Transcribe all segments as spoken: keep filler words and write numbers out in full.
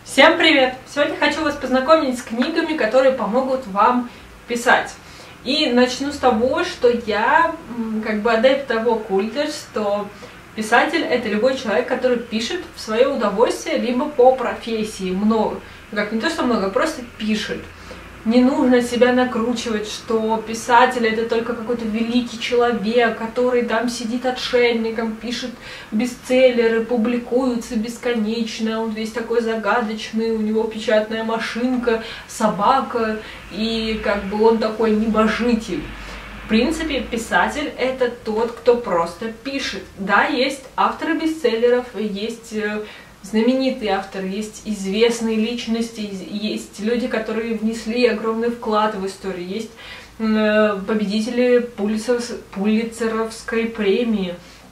Всем привет! Сегодня хочу вас познакомить с книгами, которые помогут вам писать. И начну с того, что я как бы адепт того культа, что писатель — это любой человек, который пишет в свое удовольствие, либо по профессии много. Как не то, что много, просто пишет. Не нужно себя накручивать, что писатель — это только какой-то великий человек, который там сидит отшельником, пишет бестселлеры, публикуются бесконечно, он весь такой загадочный, у него печатная машинка, собака, и как бы он такой небожитель. В принципе, писатель — это тот, кто просто пишет. Да, есть авторы бестселлеров, есть знаменитые авторы, есть известные личности, есть люди, которые внесли огромный вклад в историю, есть победители Пулитцеровской премии.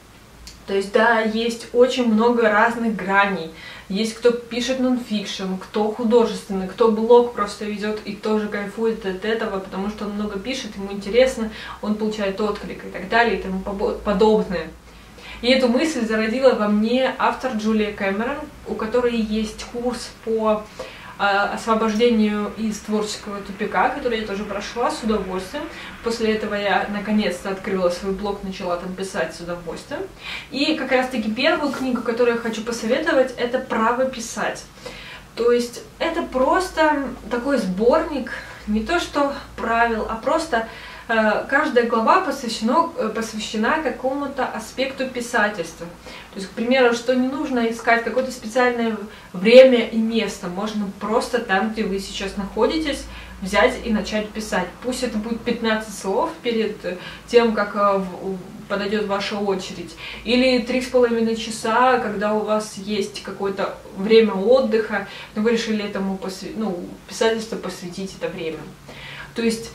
То есть, да, есть очень много разных граней. Есть кто пишет нонфикшн, кто художественный, кто блог просто ведет и тоже кайфует от этого, потому что он много пишет, ему интересно, он получает отклик и так далее и тому подобное. И эту мысль зародила во мне автор Джулия Кэмерон, у которой есть курс по э, освобождению из творческого тупика, который я тоже прошла с удовольствием. После этого я наконец-то открыла свой блог, начала там писать с удовольствием. И как раз-таки первую книгу, которую я хочу посоветовать, это «Право писать». То есть это просто такой сборник, не то что правил, а просто каждая глава посвящена, посвящена какому-то аспекту писательства. То есть, к примеру, что не нужно искать какое-то специальное время и место. Можно просто там, где вы сейчас находитесь, взять и начать писать. Пусть это будет пятнадцать слов перед тем, как подойдет ваша очередь. Или три с половиной часа, когда у вас есть какое-то время отдыха, но вы решили этому посвя... ну, писательству посвятить это время. То есть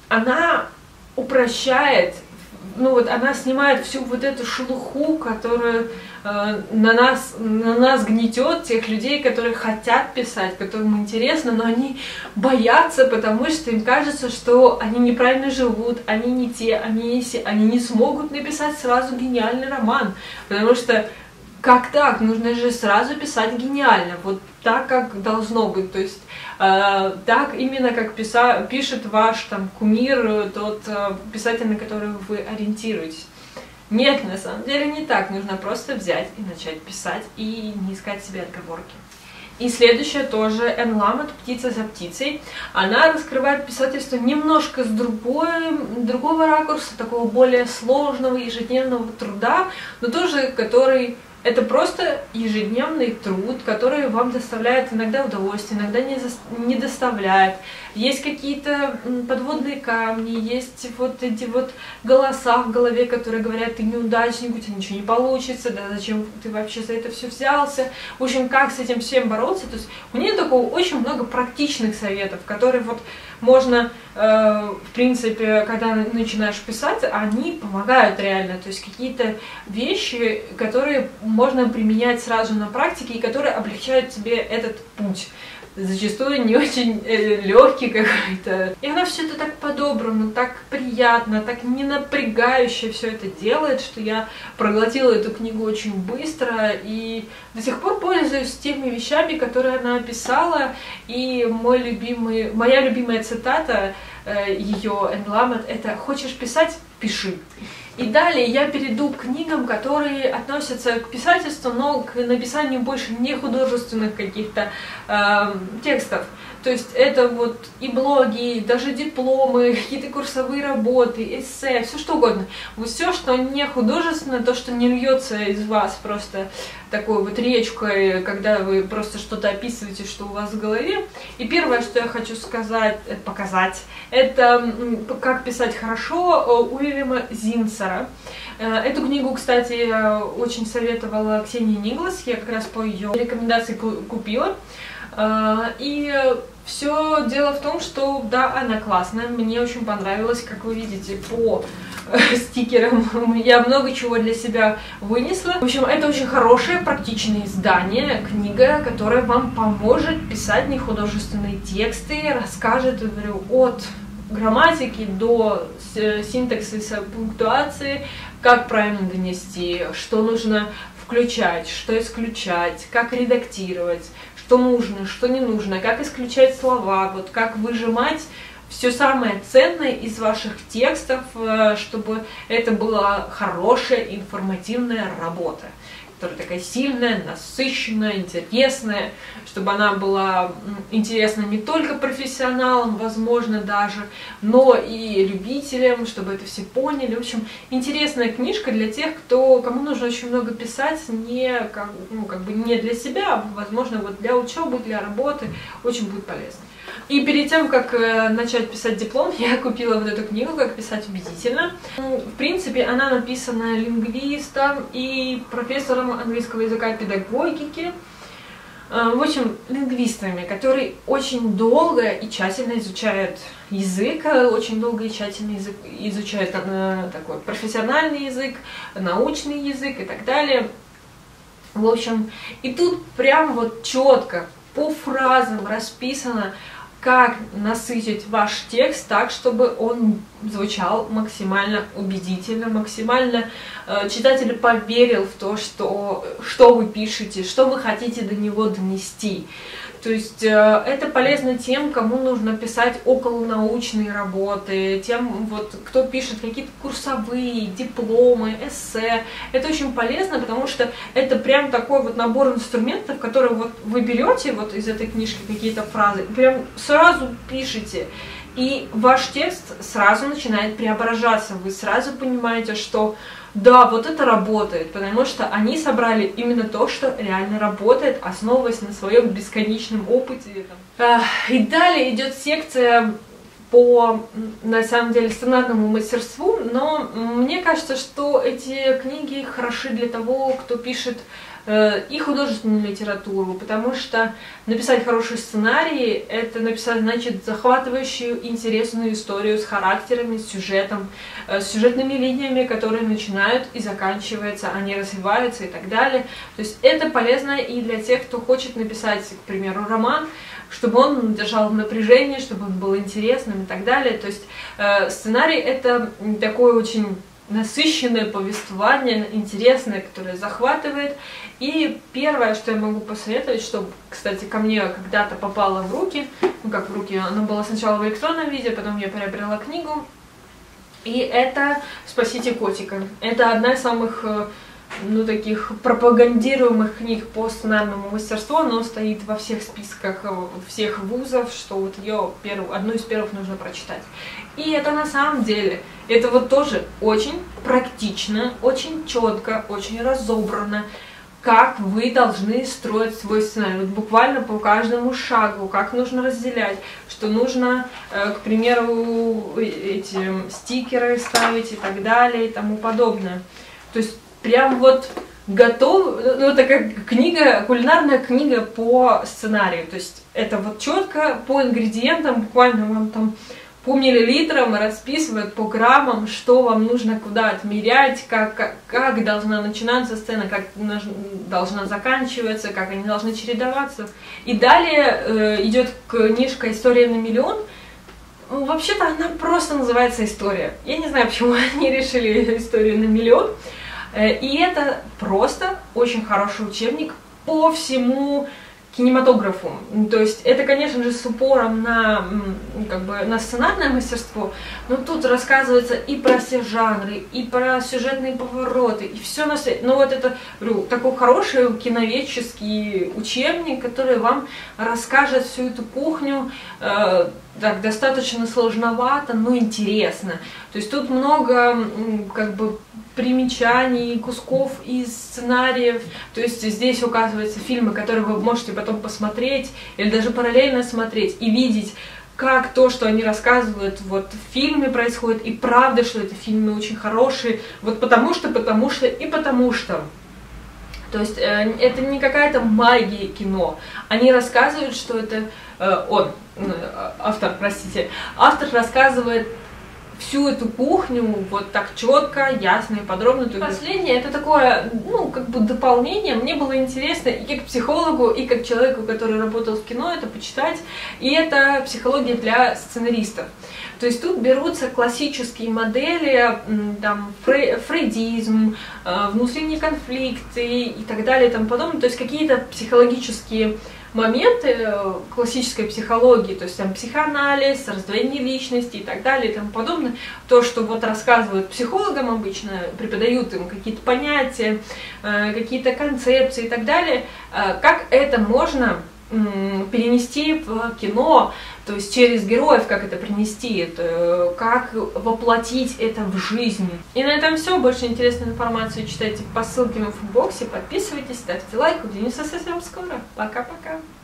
она упрощает, ну вот она снимает всю вот эту шелуху, которая э, на нас, на нас гнетет, тех людей, которые хотят писать, которым интересно, но они боятся, потому что им кажется, что они неправильно живут, они не те, они не се, они не смогут написать сразу гениальный роман, потому что как так? Нужно же сразу писать гениально, вот так, как должно быть, то есть э, так именно, как писа, пишет ваш там кумир, тот э, писатель, на который вы ориентируетесь. Нет, на самом деле не так, нужно просто взять и начать писать и не искать себе отговорки. И следующая тоже Энн Ламот «Птица за птицей». Она раскрывает писательство немножко с другой, другого ракурса, такого более сложного ежедневного труда, но тоже который... Это просто ежедневный труд, который вам доставляет иногда удовольствие, иногда не, за... не доставляет. Есть какие-то подводные камни, есть вот эти вот голоса в голове, которые говорят: ты неудачник, у тебя ничего не получится, да зачем ты вообще за это все взялся. В общем, как с этим всем бороться. То есть у нее такого очень много практичных советов, которые вот можно, э, в принципе, когда начинаешь писать, они помогают реально. То есть какие-то вещи, которые можно применять сразу на практике и которые облегчают тебе этот путь. Зачастую не очень э, легкий какой-то. И она все это так по-доброму, так приятно, так не напрягающе все это делает, что я проглотила эту книгу очень быстро и до сих пор пользуюсь теми вещами, которые она описала. И мой любимый, моя любимая цитата э, ее, Энн Ламот, это: «Хочешь писать? Пиши». И далее я перейду к книгам, которые относятся к писательству, но к написанию больше не художественных каких-то э, текстов. То есть это вот и блоги, и даже дипломы, какие-то курсовые работы, эссе, все что угодно. Вот все, что не художественно, то, что не льется из вас просто такой вот речкой, когда вы просто что-то описываете, что у вас в голове. И первое, что я хочу сказать, показать, это «Как писать хорошо» Уильяма Зинцера. Эту книгу, кстати, я очень советовала Ксении Никлас, я как раз по ее рекомендации купила. И все дело в том, что да, она классная, мне очень понравилась, как вы видите по стикерам, я много чего для себя вынесла. В общем, это очень хорошее, практичное издание, книга, которая вам поможет писать нехудожественные тексты, расскажет, говорю, от грамматики до синтаксиса, пунктуации, как правильно донести, что нужно включать, что исключать, как редактировать, что нужно, что не нужно, как исключать слова, вот как выжимать все самое ценное из ваших текстов, чтобы это была хорошая информативная работа, которая такая сильная, насыщенная, интересная, чтобы она была интересна не только профессионалам, возможно, даже, но и любителям, чтобы это все поняли. В общем, интересная книжка для тех, кто, кому нужно очень много писать, не, как, ну, как бы не для себя, а, возможно, вот для учебы, для работы, очень будет полезно. И перед тем, как э, начать писать диплом, я купила вот эту книгу «Как писать убедительно». В принципе, она написана лингвистом и профессором английского языка и педагогики. Э, в общем, лингвистами, которые очень долго и тщательно изучают язык, очень долго и тщательно язык, изучают э, такой профессиональный язык, научный язык и так далее. В общем, и тут прям вот четко по фразам расписано, как насытить ваш текст так, чтобы он звучал максимально убедительно, максимально э, читатель поверил в то, что, что вы пишете, что вы хотите до него донести. То есть э, это полезно тем, кому нужно писать околонаучные работы, тем, вот, кто пишет какие-то курсовые, дипломы, эссе. Это очень полезно, потому что это прям такой вот набор инструментов, которые вот вы берете вот из этой книжки какие-то фразы, прям сразу пишете. И ваш текст сразу начинает преображаться. Вы сразу понимаете, что да, вот это работает, потому что они собрали именно то, что реально работает, основываясь на своем бесконечном опыте. И далее идет секция по, на самом деле, сценарному мастерству, но мне кажется, что эти книги хороши для того, кто пишет и художественную литературу, потому что написать хороший сценарий — это написать, значит, захватывающую, интересную историю с характерами, с сюжетом, с сюжетными линиями, которые начинают и заканчиваются, они развиваются и так далее. То есть это полезно и для тех, кто хочет написать, к примеру, роман, чтобы он держал напряжение, чтобы он был интересным и так далее. То есть э, сценарий — это такое очень насыщенное повествование, интересное, которое захватывает. И первое, что я могу посоветовать, что, кстати, ко мне когда-то попало в руки, ну как в руки, оно было сначала в электронном виде, потом я приобрела книгу, и это «Спасите котика». Это одна из самых, ну, таких пропагандируемых книг по сценарному мастерству. Она стоит во всех списках всех вузов, что вот ее первую, одну из первых нужно прочитать. И это на самом деле, это вот тоже очень практично, очень четко, очень разобрано, как вы должны строить свой сценарий. Вот буквально по каждому шагу, как нужно разделять, что нужно, к примеру, эти стикеры ставить и так далее и тому подобное. То есть прям вот готов, ну, такая книга, кулинарная книга по сценарию. То есть это вот четко по ингредиентам, буквально вам там по миллилитрам расписывают, по граммам, что вам нужно куда отмерять, как, как, как должна начинаться сцена, как должна заканчиваться, как они должны чередоваться. И далее э, идет книжка «История на миллион». Вообще-то она просто называется «История». Я не знаю, почему они решили «Историю на миллион». И это просто очень хороший учебник по всему кинематографу. То есть это, конечно же, с упором на, как бы, на сценарное мастерство, но тут рассказывается и про все жанры, и про сюжетные повороты, и все на свете. Но вот это, говорю, такой хороший киноведческий учебник, который вам расскажет всю эту кухню, э, так, достаточно сложновато, но интересно. То есть тут много, как бы, примечаний, кусков из сценариев. То есть здесь указываются фильмы, которые вы можете потом посмотреть или даже параллельно смотреть и видеть, как то, что они рассказывают, вот в фильме происходит, и правда, что эти фильмы очень хорошие, вот потому что, потому что и потому что. То есть э, это не какая-то магия кино. Они рассказывают, что это э, он, автор, простите, автор рассказывает всю эту кухню вот так четко, ясно и подробно. И последнее — это такое, ну, как бы дополнение. Мне было интересно и как психологу, и как человеку, который работал в кино, это почитать. И это психология для сценаристов. То есть тут берутся классические модели, там, фрейдизм, внутренние конфликты и так далее и тому подобное. То есть какие-то психологические моменты классической психологии, то есть там психоанализ, раздвоение личности и так далее и тому подобное, то, что вот рассказывают психологам обычно, преподают им какие-то понятия, какие-то концепции и так далее, как это можно перенести в кино, то есть через героев, как это принести, это, как воплотить это в жизнь. И на этом все. Больше интересной информации читайте по ссылке в инфобоксе, подписывайтесь, ставьте лайк. Увидимся совсем скоро. Пока-пока.